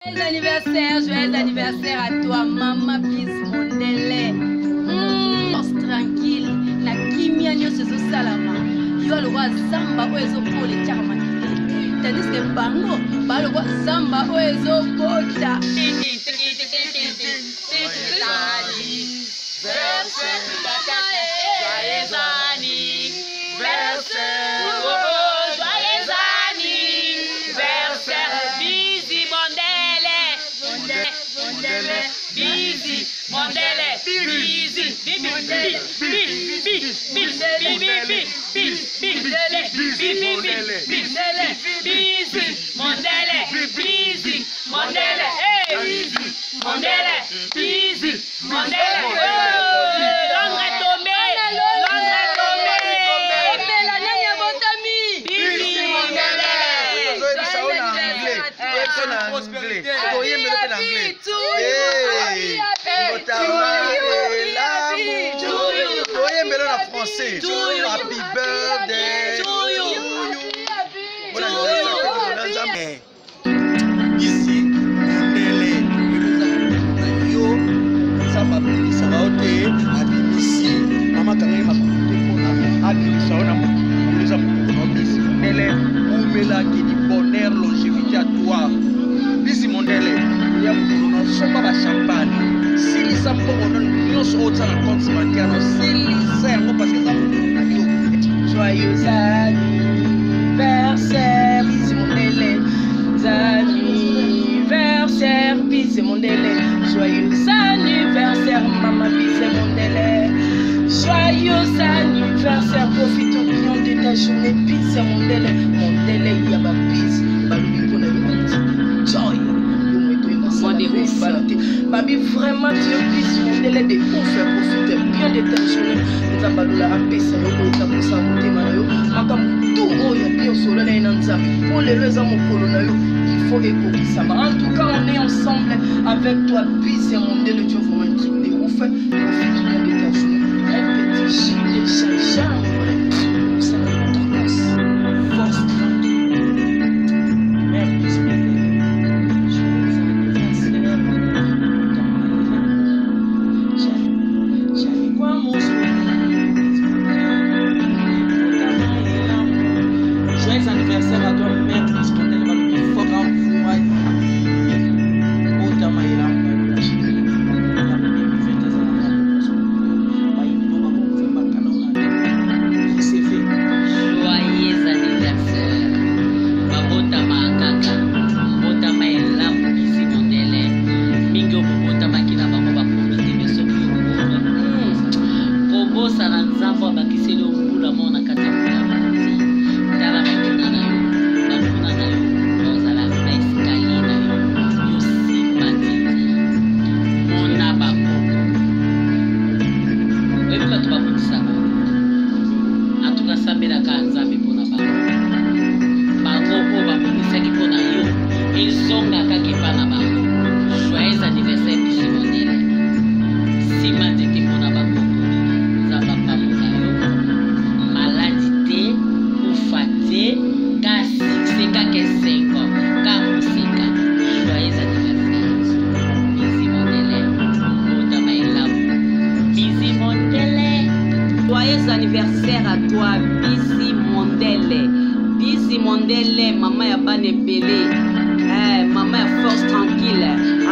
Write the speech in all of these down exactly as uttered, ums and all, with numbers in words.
Joyeux anniversaire, joyeux anniversaire à toi, Maman Biz Mondele. Mmh, tranquille, na kimia nyoso zo salama. Yo lo wa zamba oezo pole chama. Tandis que bango, ba lo wa zamba oezo bota. Busy, Mondele, busy, busy, busy, busy, Mondele, busy, Mondele, hey, Mondele, busy, Mondele, l'ombre est tombée, l'ombre est tombée, mais la nana botami, busy, Mondele. Français. Happy birthday to you. Bon anniversaire. Ici, Mondele, yo, ça m'a pris, ça va ôter. Abimisi, maman quand même m'a pris. Abimisi, on a nous a pris. Mondele, oumela qui dit bonheur, longévité à toi. Ici, Mondele, il y a mon nom, pas champagne. Si les amants ont un autre compte bancaire, c'est les parce que ça joyeux anniversaire, Biz Mondele. Anniversaire, Biz Mondele. Joyeux anniversaire, Maman Biz Mondele. Joyeux anniversaire, profite bien de ta journée, Biz Mondele. Mondele, il y a ma Biz. Baloubi pour la vie. Joy. Babi, vraiment, Dieu puisse Mondele de ouf, profite bien de ta journée. Nous avons la rapesse, nous avons pour sa montée, tout bien solo, pour les raisons il faut écouter ça. En tout cas, on est ensemble avec toi, Biz Mondele. Tu as vraiment un truc de ouf, profite bien de ta journée. Un petit gilet, changeant, ça va être ta casse. Force tranquille. Mère Biz Mondele. Joyeux anniversaire à toi, mère Biz Mondele. Va le fort en vous, aïe. Otama ila, la chérie. La première fête, ça n'a pas de raison. Bah, il nous va pour faire ma canne. C'est fait. Joyeux anniversaire. Babotama kaka. Botama ila, Biz Mondele. Mingo botama kina bango ba profiter mais ce qui est pour bobo sana nzambo abakiseli ombula mona kata mona. Joyeux anniversaire, Biz Mondele. Si ma tete mona bakoko, zaba pa mona yo. Maladité, oufate, ka six, ka ke cinq, ka musika. Joyeux anniversaire, Biz Mondele. Otama ila, Biz Mondele. Joyeux anniversaire à toi, Biz Mondele. Biz Mondele, maman ya bane belé. Eh, maman ya force tranquille.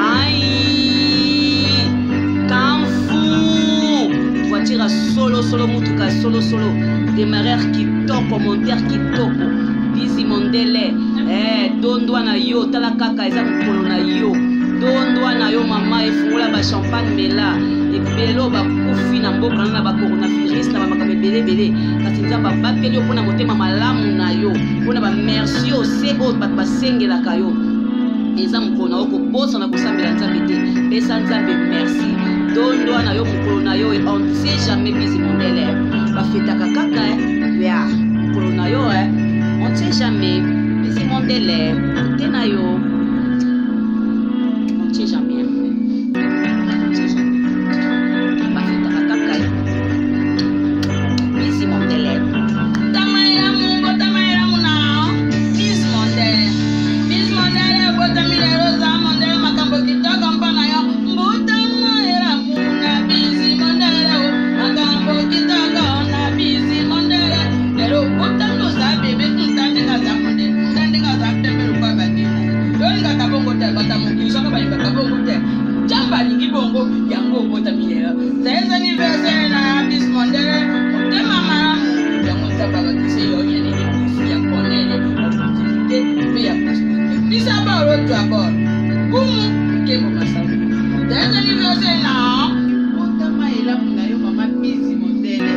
Aïe, quand fou. Voiture à solo, solo, mutuka, solo, solo. Démarreur qui top, monteur qui top. Biz Mondele. Eh, dondwa na yo, tala kaka, eza mukolo na yo. Dondwa na yo, maman, efungula ba champagne mela. Ebelo ba kufi na mboka na ba coronavirus na ba makambe belé belé. Kasi nzamba bateli yo pona motema malamu na yo. Pona ba merci au C O bat ba sengela kayo. Eza mukolo na yo kobosa na kosambela nzambe te. Pesa nzambe merci. Dondwa na yo mukolo na yo et on ne sait jamais Biz Mondele. Ba fetaka kaka eh. Ya, mukolo na yo eh. On ne sait jamais Biz Mondele. Te na yo. On ne sait jamais. Biz Mondele. Tamaira mungo, tamaira munao. Biz Mondele. Biz Mondele, bota mi de rosa, Mondele. bata mokili soki balingaka bongo te nzambe alingi bongo yango obotami lelo joyeux anniversaire na Bis Mondele motema malamu yango nzambe abakisi yo yanini kufi ya bonele opportunité mpe ya prospérité bisa baoloto ya bor kumu nkembo masango joyeux anniversaire na otama elamu na yo mama Bis Mondele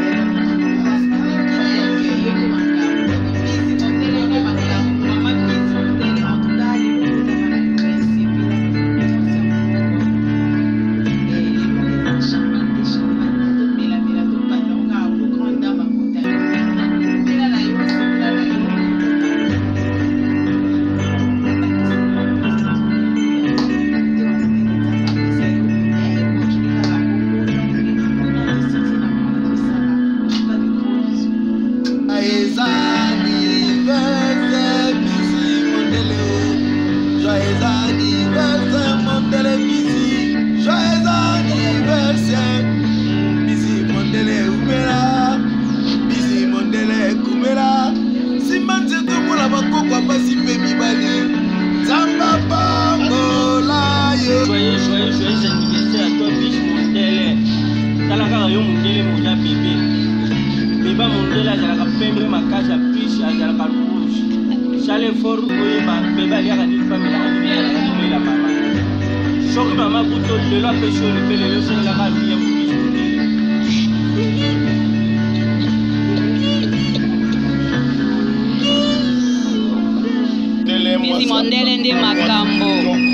Bis Mondele nde makambo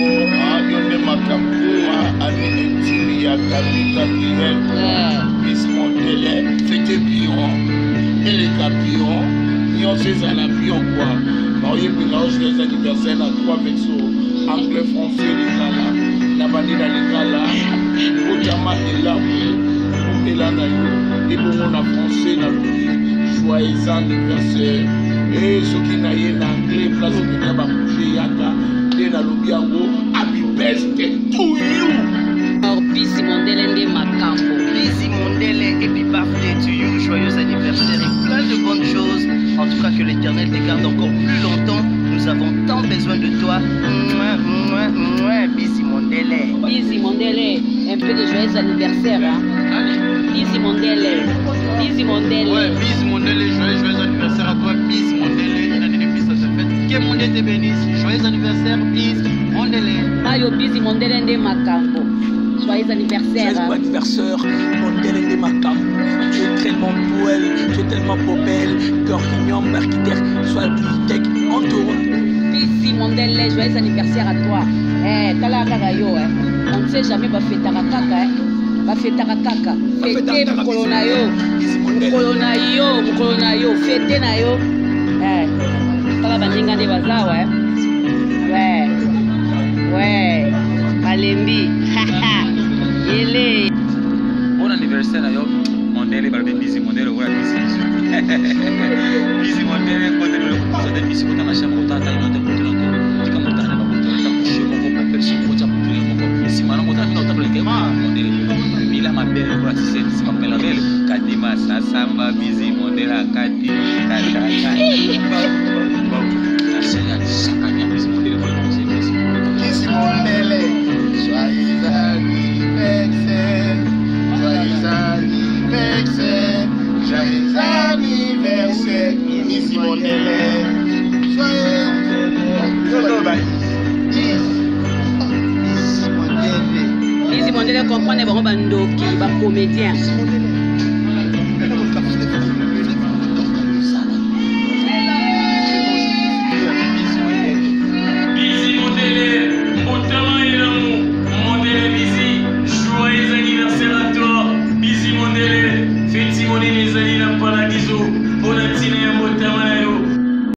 nde makambo ani intimi ya capitaine Bis Mondele fete pion et les capions pion c'est à la pion quoi marié mélange les anniversaires à trois vexos anglais français les gala la banine les gala ojama elamu elana yo et bon on a français na joyeux anniversaire et ce qui n'a rien anglais place de kaba yaka de na lobiango happy birthday to you Bis Mondele nde makambo Bis Mondele et puis birthday to you joyeux anniversaire et plein de bonnes choses en tout cas que l'Éternel te garde encore plus longtemps nous avons tant besoin de toi mouah, mouah, mouah, Bis Mondele Bis Mondele un peu de joyeux anniversaire hein Bis Mondele Bis Mondele ouais Bis Mondele joyeux joyeux anniversaire à toi Bis Mondele une année de plus ça se fait que mon Dieu te bénisse joyeux anniversaire Bis Mondele ayo Bis Mondele nde makambo joyeux anniversaire joyeux anniversaire Mondele nde makambo tu es tellement belle tu es tellement beau belle cœur mignon architecte sois architecte entoure Bis Mondele joyeux anniversaire à toi eh tala kaka yo eh on ne sait jamais bafetaka kaka eh bafetaka kaka fete mokolo na yo mokolo na yo mokolo na yo fete na yo eh tala baninga nde bazawa eh ouais ouais balembi yele bon anniversaire na yo Mondele balobi Bis Mondele okola Bis Bis Mondele kotele lokosote Bis kota na chambre otata inote kotele to tika motane bakotele ta kushe moko pa personne kota kutule moko simana motane mina otapele ke Mondele mila mabele kwa sise sima pela bele kadima sasamba Bis Mondele akati kata kata asaya sakanya Bis Mondele kwa Bis Bis Mondele joyeux anniversaire joyeux anniversaire joyeux anniversaire Bis Mondele joyeux Bis Mondele comprendre bango bandoki ba comédien